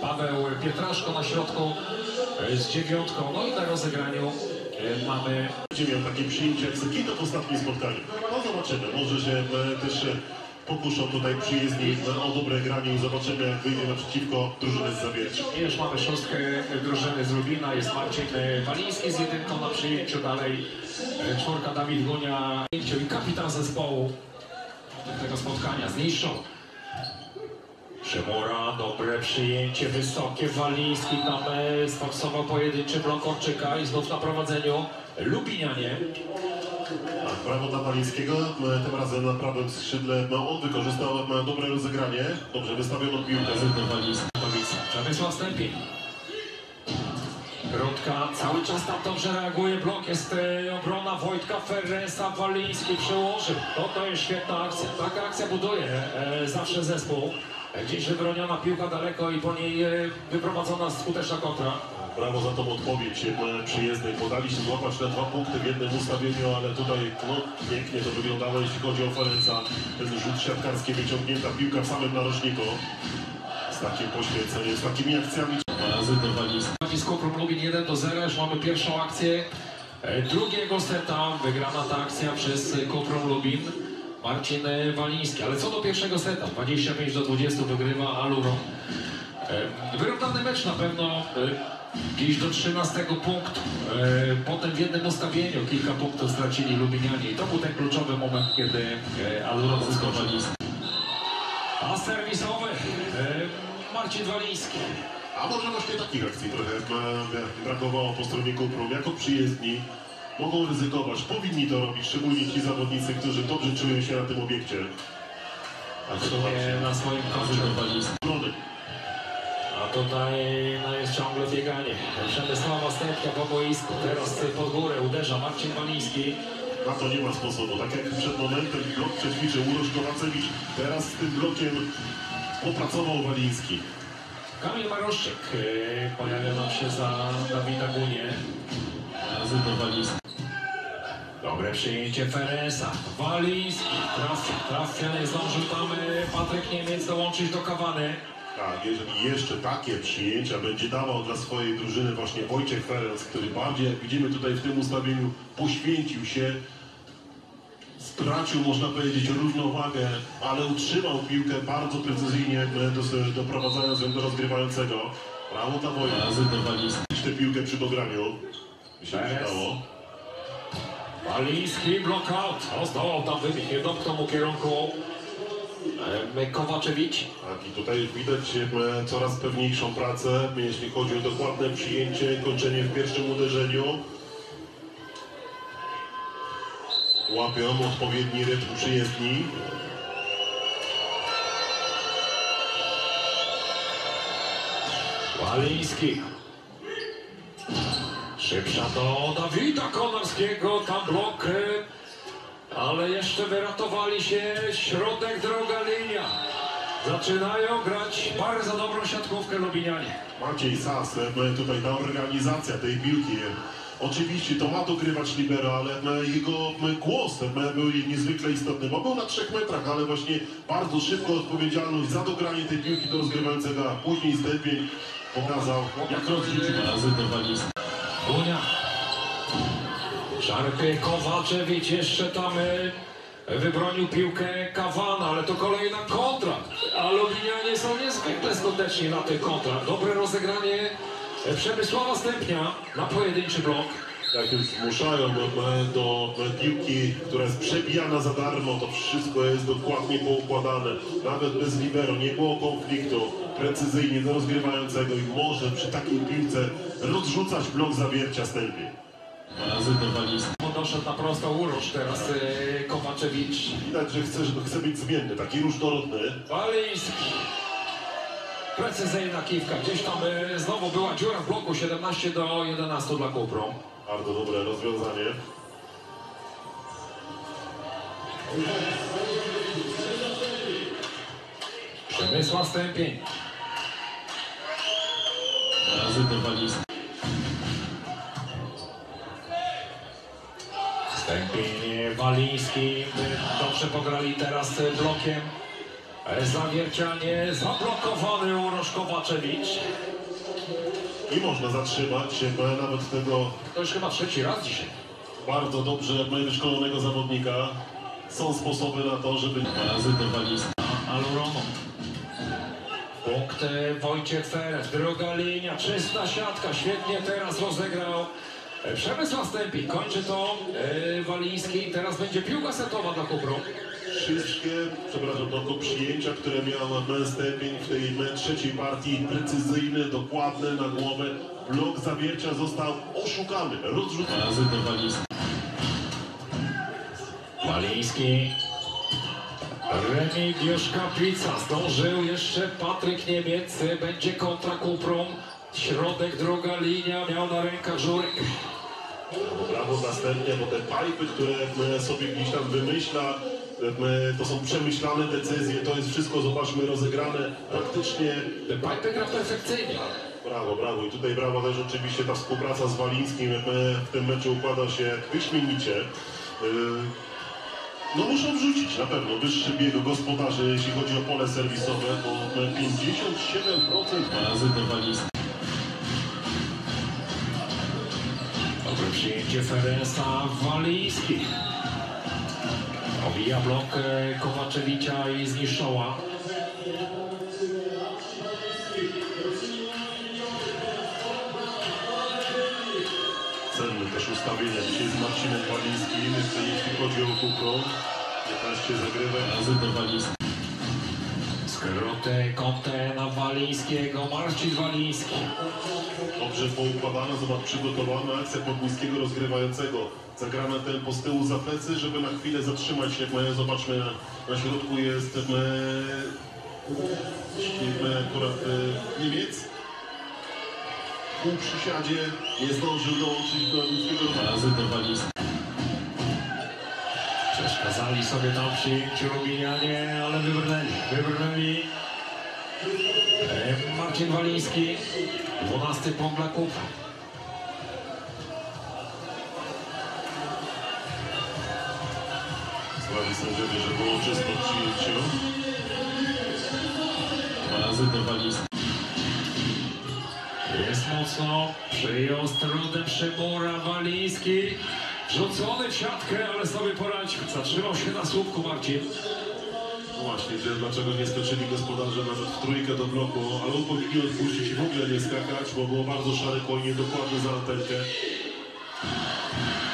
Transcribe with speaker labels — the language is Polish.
Speaker 1: Paweł Pietraszko na środku z dziewiątką. No i na rozegraniu mamy...
Speaker 2: Będzie miał takie przyjęcie jak Sekito w ostatnim spotkaniu. No zobaczymy, może się też pokuszą tutaj przyjezdni o dobre granie i zobaczymy, jak wyjdzie naprzeciwko drużyny z Zawiercia.
Speaker 1: I już mamy szóstkę drużyny z Lubina, jest Marcin Waliński z jedynką na przyjęciu, dalej czwórka Dawid Gunia i kapitan zespołu tego spotkania zniszczą. Przemura, dobre przyjęcie, wysokie, Waliński tam sforsował pojedynczy blok Orczyka i znów na prowadzeniu Lubinianie.
Speaker 2: Tak, brawo dla Walińskiego, tym razem na prawym skrzydle on wykorzystał dobre rozegranie, dobrze wystawioną piłkę.
Speaker 1: Przemysław Stępień. Krótka, cały czas tam dobrze reaguje blok, jest obrona Wojtka Ferresa, Waliński przełożył. To jest świetna akcja, taka akcja buduje zawsze zespół. Gdzieś wybroniona piłka daleko i po niej wyprowadzona skuteczna kontra.
Speaker 2: Brawo za tą odpowiedź przyjezdnej. Podali się złapać na 2 punkty w jednym ustawieniu, ale tutaj pięknie to wyglądało, jeśli chodzi o Ferenca. Ten rzut siatkarski, wyciągnięta piłka w samym narożniku. Z takim poświęceniem, z takimi akcjami.
Speaker 1: Z Koprum Lubin 1-0, już mamy pierwszą akcję drugiego seta. Wygrana ta akcja przez Koprum Lubin. Marcin Waliński, ale co do pierwszego seta, 25-20 wygrywa Aluron. Wyrównany mecz na pewno, gdzieś do 13 punktu. Potem w jednym ustawieniu kilka punktów stracili Lubinianie i to był ten kluczowy moment, kiedy Aluron zyskał Waliński. A serwisowy Marcin Waliński.
Speaker 2: A może właśnie takich akcji trochę brakowało po stronie Koprum. Jako przyjezdni mogą ryzykować, powinni to robić, szczególnie ci zawodnicy, którzy dobrze czują się na tym obiekcie.
Speaker 1: A sobie na swoim koncie. A tutaj jest ciągle bieganie. Przemysława Stępka po boisku. Teraz pod górę uderza Marcin Waliński.
Speaker 2: Na to nie ma sposobu. Tak jak przed momentem blok przećwiczył Urosz Kowacewicz, teraz z tym blokiem popracował Waliński.
Speaker 1: Kamil Maroszczyk pojawia nam się za Dawida Gunię. Dobre przyjęcie Feresa. Waliński trafia, nie zdążył tam Patryk Niemiec dołączyć do Kawany.
Speaker 2: Tak, jeżeli jeszcze takie przyjęcia będzie dawał dla swojej drużyny właśnie Wojciech Ferenc, który bardziej, jak widzimy tutaj w tym ustawieniu, poświęcił się, stracił, można powiedzieć, równowagę, ale utrzymał piłkę bardzo precyzyjnie, doprowadzając ją do rozgrywającego. Brawo dla Wojtka. Tę piłkę przy dograniu. Mi się wydało.
Speaker 1: Waliński, blockout. Zdołał tam wybić, nie domknął mu kierunku Kowaczewicz.
Speaker 2: Tak, i tutaj widać coraz pewniejszą pracę, jeśli chodzi o dokładne przyjęcie, kończenie w pierwszym uderzeniu. Łapią odpowiedni rytm przyjezdni.
Speaker 1: Waliński. Szybsza do Dawida Konarskiego, tam blok, ale jeszcze wyratowali się środek, droga linia. Zaczynają grać bardzo dobrą siatkówkę Lubinianie.
Speaker 2: Maciej Sas, tutaj ta organizacja tej piłki. Oczywiście to ma dogrywać libero, ale jego głos był niezwykle istotny, bo był na 3 metrach, ale właśnie bardzo szybko odpowiedzialność za dogranie tej piłki do rozgrywającego, a później Stępień pokazał, jak rozliczyć Waliński.
Speaker 1: Gunia. Szarpie Kowaczewicz jeszcze tam wybronił piłkę Kawana, ale to kolejna kontra. A Lubinianie są niezwykle skuteczni na tych kontrach. Dobre rozegranie Przemysława Stępnia na pojedynczy blok.
Speaker 2: Jak już zmuszają do piłki, która jest przebijana za darmo, to wszystko jest dokładnie poukładane. Nawet bez libero, nie było konfliktu. Precyzyjnie do rozgrywającego i może przy takiej piłce rozrzucać blok Zawiercia Stępień.
Speaker 1: Doszedł na prosto Urosz, teraz Kowaczewicz.
Speaker 2: Widać, że chce być zmienny, taki różnorodny.
Speaker 1: Waliński. Precyzyjna kiwka. Gdzieś tam znowu była dziura w bloku, 17-11 dla Koprum.
Speaker 2: Bardzo dobre rozwiązanie.
Speaker 1: Przemysław Stępień. Stępień, Waliński. Dobrze pograli teraz blokiem. Zawiercianie zablokowany Urosz Kowaczewicz.
Speaker 2: I można zatrzymać nawet tego
Speaker 1: To już chyba trzeci raz dzisiaj.
Speaker 2: bardzo dobrze wyszkolonego zawodnika. Są sposoby na to, żeby...
Speaker 3: Razy do walizki.
Speaker 1: Alurono. Punkt Wojciech Ferenc, druga linia, czysta siatka, świetnie teraz rozegrał Przemysław Stępień. Kończy to Waliński, teraz będzie piłka setowa dla Kupru.
Speaker 2: Wszystkie, przepraszam, tylko przyjęcia, które miał Stępień w tej trzeciej partii, precyzyjne, dokładne, na głowę. Blok zawiercia został oszukany, rozrzucony.
Speaker 3: Razy do walizki.
Speaker 1: Waliński. Remigiusz Kaplica, zdążył jeszcze Patryk Niemiec, będzie kontra Kuprum. Środek, druga linia, miał na rękach Żurek.
Speaker 2: Brawo następnie, bo te pipy, które sobie gdzieś tam wymyśla, to są przemyślane decyzje, to jest wszystko, zobaczmy, rozegrane praktycznie.
Speaker 1: Te pipy gra perfekcyjnie.
Speaker 2: Brawo, brawo. I tutaj brawo też oczywiście ta współpraca z Walińskim w tym meczu układa się wyśmienicie. No muszą wrzucić na pewno wyższy bieg gospodarzy, jeśli chodzi o pole serwisowe, bo 57%.
Speaker 3: Razy do walizki.
Speaker 1: Dobre przyjęcie Ferenca, Waliński. Obija blok Kowaczewicza i zniszczoła.
Speaker 2: Cenne też ustawienia dzisiaj z Marcinem Walińskim, jeśli chodzi o Kuprum. 15 zagrywek.
Speaker 3: Razy do walizki.
Speaker 1: Skróty, kąty na Walińskiego, Marcin Waliński.
Speaker 2: Dobrze poukładana, zobacz, przygotowana akcja Podmiejskiego rozgrywającego. Zagrane tempo z tyłu za plecy, żeby na chwilę zatrzymać się. Zobaczmy, na środku jest akurat Niemiec. Pół przysiadzie, nie zdążył dołączyć do Podmiejskiego.
Speaker 3: Razy do walizki.
Speaker 1: Przeszkadzali sobie tam przyjęciu Lubinianie, ale wybrnęli. Marcin Waliński, 12 punkt dla Kupru.
Speaker 2: Sprawi sędziowie, że było czysto w przyjęciu.
Speaker 3: Razy do walizki.
Speaker 1: Jest mocno, przyjął z trudem Szymura Waliński. Wrzucony w siatkę, ale sobie poradził. Zatrzymał się na słupku Marcin.
Speaker 2: No właśnie, że dlaczego nie skoczyli gospodarze nawet w trójkę do bloku, ale on powinien odpuścić i w ogóle nie skakać, bo było bardzo szareko i niedokładne za antenkę.